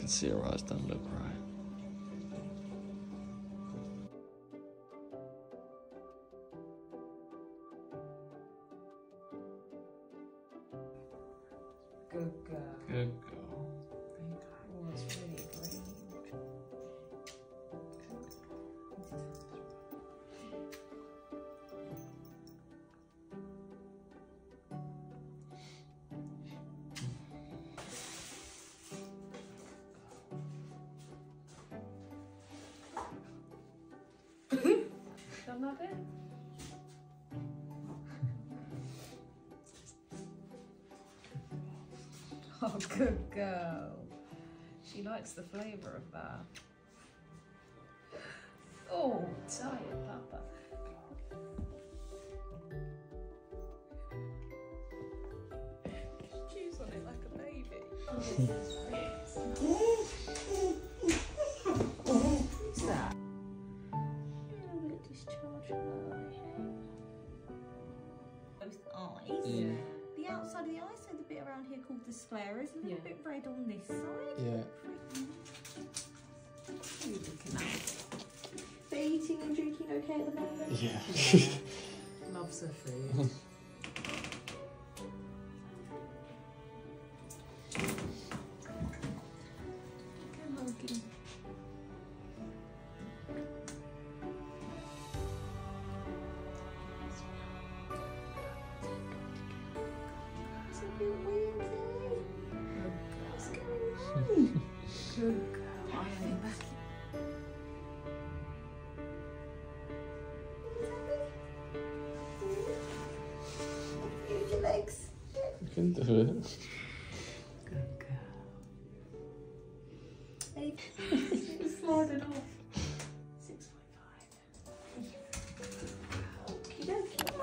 can see her eyes don't look right. Good girl. Good girl. Oh, it's really great. Don't love it? Oh, good girl. She likes the flavour of that. Oh, tired, Papa. Chews on it like a baby. What's that? A little bit of discharge on my hair. Both eyes. Yeah. The outside of the eye, so the bit around here called the sclera, is a little bit red on this side. Yeah. What are you looking at? But eating and drinking okay at the moment? Yeah. Loves her food. Go Moki. It's a bit weird today. What's going on? Good girl. I am back. Use your legs. You can do it. Good girl. Hey, it's sliding off. 6.5. Okie dokie. Oh.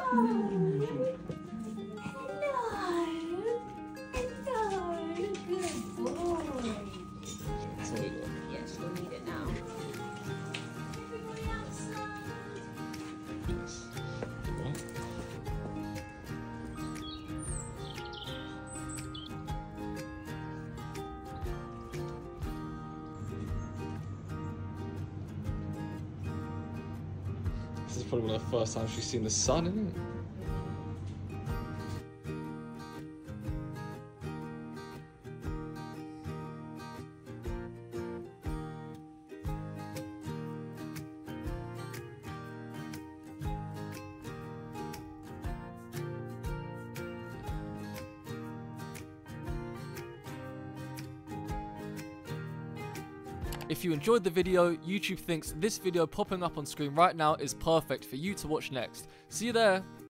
Hello. Hello. Good boy. Yes, we'll need it now. Everybody outside. Yes. What? This is probably one of the first times she's seen the sun, isn't it? If you enjoyed the video, YouTube thinks this video popping up on screen right now is perfect for you to watch next. See you there!